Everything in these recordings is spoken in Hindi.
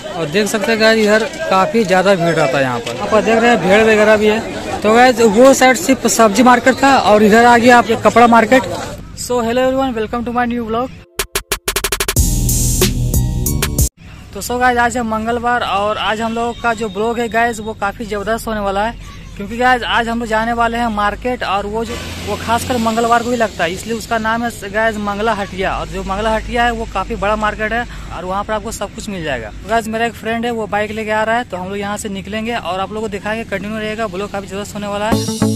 और देख सकते हैं गाइस इधर काफी ज्यादा भीड़ रहता है यहाँ पर। आप देख रहे हैं भीड़ वगैरह भी है। तो गाइस वो साइड सिर्फ सब्जी मार्केट था और इधर आ गया आप कपड़ा market. So hello everyone, welcome to my new blog. तो सो गाइस आज है मंगलवार और आज हम लोग का जो ब्लॉग है गाइस वो काफी जबरदस्त होने वाला है, क्योंकि गाइस आज हम लोग जाने वाले हैं मार्केट। और वो खासकर मंगलवार को ही लगता है, इसलिए उसका नाम है गाइस मंगला हटिया। और जो मंगला हटिया है वो काफी बड़ा मार्केट है और वहाँ पर आपको सब कुछ मिल जाएगा। तो गाइस मेरा एक फ्रेंड है, वो बाइक लेके आ रहा है, तो हम लोग यहाँ से निकलेंगे और आप लोगों को दिखाएंगे। कंटिन्यू रहेगा, ब्लॉग काफी जबरदस्त होने वाला है।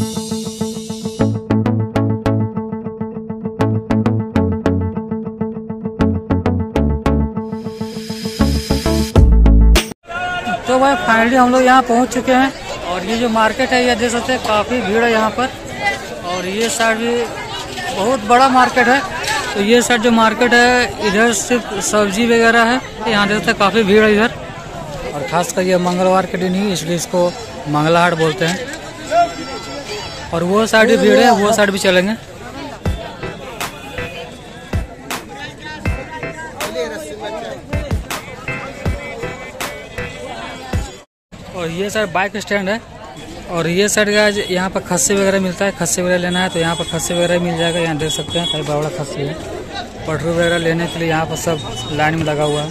तो भाई फाइनली हम लोग यहाँ पहुँच चुके हैं और ये जो मार्केट है ये देख सकते हैं काफ़ी भीड़ है यहाँ पर। और ये साइड भी बहुत बड़ा मार्केट है। तो ये साइड जो मार्केट है इधर सिर्फ सब्जी वगैरह है, यहाँ देख सकते हैं काफ़ी भीड़ है इधर। और खासकर ये मंगलवार के दिन ही इसलिए इसको मंगला हाट बोलते हैं। और वो साइड भी भीड़ है, वो साइड भी चलेंगे। और ये साइड बाइक स्टैंड है और ये साइड का यहाँ पर खस्सी वगैरह मिलता है। खस्सी वगैरह लेना है तो यहाँ पर खस्सी वगैरह मिल जाएगा। यहाँ देख सकते हैं कई बड़ा खस्सी है। पटरू वगैरह लेने के लिए यहाँ पर सब लाइन में लगा हुआ है।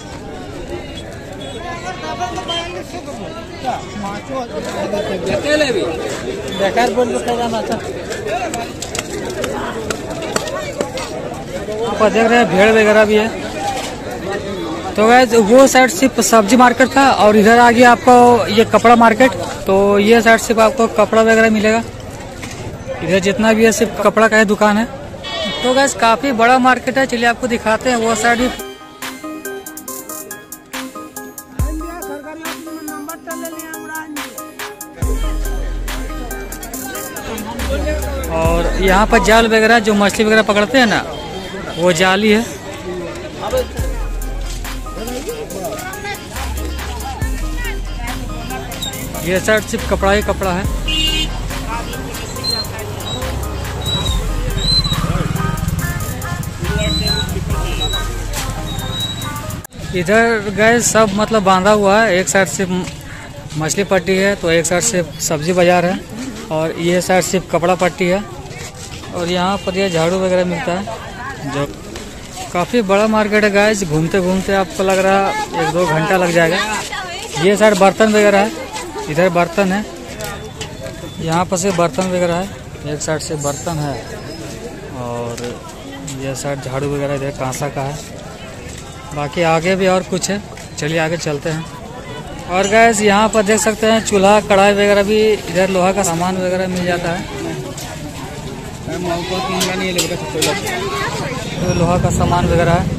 यहाँ पर देख रहे हैं भीड़ वगैरह भी है। तो गाइस वो साइड सिर्फ सब्जी मार्केट था और इधर आ गया आपको ये कपड़ा मार्केट। तो ये साइड सिर्फ आपको कपड़ा वगैरह मिलेगा। इधर जितना भी है सिर्फ कपड़ा का ही दुकान है। तो गाइस काफी बड़ा मार्केट है, चलिए आपको दिखाते हैं वो साइड भी। और यहाँ पर जाल वगैरह जो मछली वगैरह पकड़ते हैं ना, वो जाली है। ये साइड सिर्फ कपड़ा ही कपड़ा है। इधर गए सब मतलब बांधा हुआ है। एक साइड सिर्फ मछली पट्टी है तो एक साइड सिर्फ सब्जी बाजार है और ये साइड सिर्फ कपड़ा पट्टी है। और यहाँ पर ये झाड़ू वगैरह मिलता है। जो काफ़ी बड़ा मार्केट है गाइस, घूमते घूमते आपको लग रहा है 1-2 घंटा लग जाएगा। ये साइड बर्तन वगैरह है, इधर बर्तन है, यहाँ पर से बर्तन वगैरह है। एक साइड से बर्तन है और ये साइड झाड़ू वगैरह इधर कांसा का है। बाकी आगे भी और कुछ है, चलिए आगे चलते हैं। और गैस यहाँ पर देख सकते हैं चूल्हा कढ़ाई वगैरह भी, इधर लोहा का सामान वगैरह मिल जाता है। तो लोहा का सामान वगैरह है।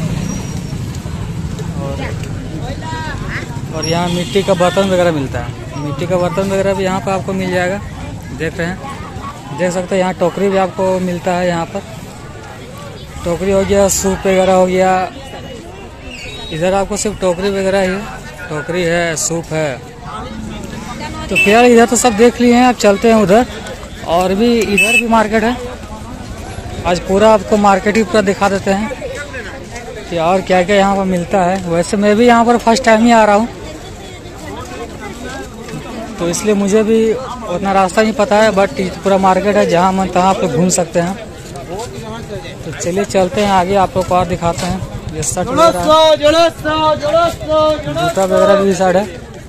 और यहाँ मिट्टी का बर्तन वगैरह मिलता है। मिट्टी का बर्तन वगैरह भी यहाँ पर आपको मिल जाएगा। देख रहे हैं, देख सकते हैं यहाँ टोकरी भी आपको मिलता है। यहाँ पर टोकरी हो गया, सूप वगैरह हो गया। इधर आपको सिर्फ टोकरी वगैरह ही, टोकरी है, सूप है। तो फिर इधर तो सब देख लिए हैं, अब चलते हैं उधर। और भी इधर भी मार्केट है। आज पूरा आपको मार्केट ही पूरा दिखा देते हैं कि और क्या क्या यहाँ पर मिलता है। वैसे मैं भी यहाँ पर फर्स्ट टाइम ही आ रहा हूँ, तो इसलिए मुझे भी उतना रास्ता नहीं पता है। बट पूरा मार्केट है, जहाँ मन तहाँ आप लोग घूम सकते हैं। तो चलिए चलते हैं आगे, आप लोग को और दिखाते हैं। ये शर्ट वगैरह, जूता वगैरह भी साइड है।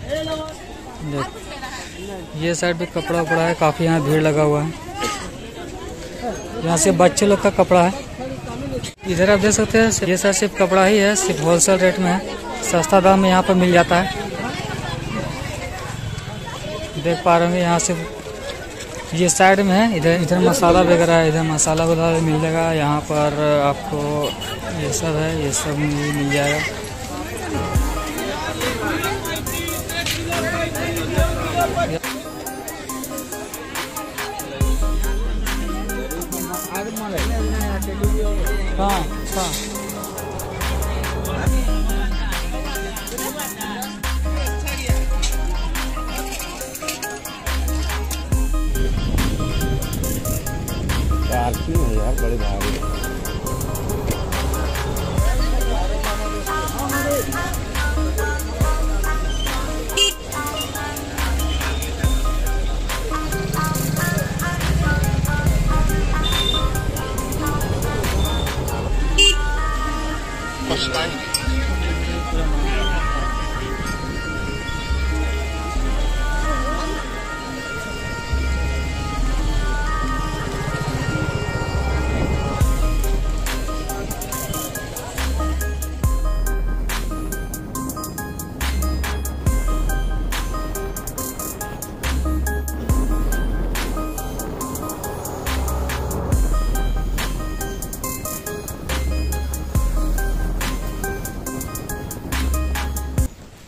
ये साइड भी कपड़ा उपड़ा है, काफ़ी यहाँ भीड़ लगा हुआ है। यहाँ से बच्चे लोग का कपड़ा है। इधर आप देख सकते हैं ये साइड सिर्फ कपड़ा ही है, सिर्फ होलसेल रेट में है, सस्ता दाम में यहाँ पर मिल जाता है। देख पा रहे होंगे यहाँ से ये साइड में है। इधर मसाला वगैरह है, इधर मसाला वगैरह मिल जाएगा। यहाँ पर आपको ये सब है, ये सब मिल जाएगा। हाँ हाँ यार बड़े भारी।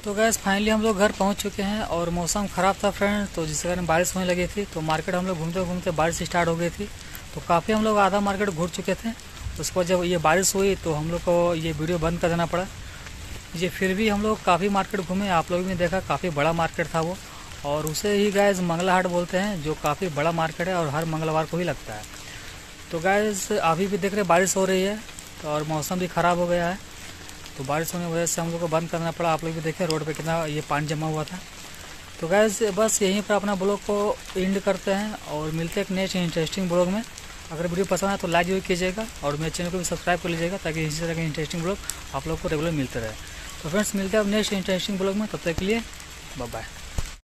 तो गैस फाइनली हम लोग घर पहुंच चुके हैं और मौसम ख़राब था फ्रेंड, तो जिसके कारण बारिश होने लगी थी। तो मार्केट हम लोग घूमते घूमते बारिश स्टार्ट हो गई थी, तो काफ़ी हम लोग आधा मार्केट घूम चुके थे। उसके बाद जब ये बारिश हुई तो हम लोग को ये वीडियो बंद कर देना पड़ा। ये फिर भी हम लोग काफ़ी मार्केट घूमे, आप लोग ने देखा काफ़ी बड़ा मार्केट था वो, और उसे ही गैस मंगला हाट बोलते हैं, जो काफ़ी बड़ा मार्केट है और हर मंगलवार को ही लगता है। तो गैस अभी भी देख रहे बारिश हो रही है और मौसम भी ख़राब हो गया है, तो बारिश होने की वजह से हम लोग को बंद करना पड़ा। आप लोग भी देखें रोड पे कितना ये पानी जमा हुआ था। तो गैस बस यहीं पर अपना ब्लॉग को एंड करते हैं और मिलते हैं एक नेक्स्ट इंटरेस्टिंग ब्लॉग में। अगर वीडियो पसंद है तो लाइक जरूर कीजिएगा और मेरे चैनल को भी सब्सक्राइब कर लीजिएगा, ताकि इसी तरह के इंटरेस्टिंग ब्लॉग आप लोग को रेगुलर मिलते रहे। तो फ्रेंड्स मिलते हैं अब नेक्स्ट इंटरेस्टिंग ब्लॉग में, तब तक के लिए बाय बाय।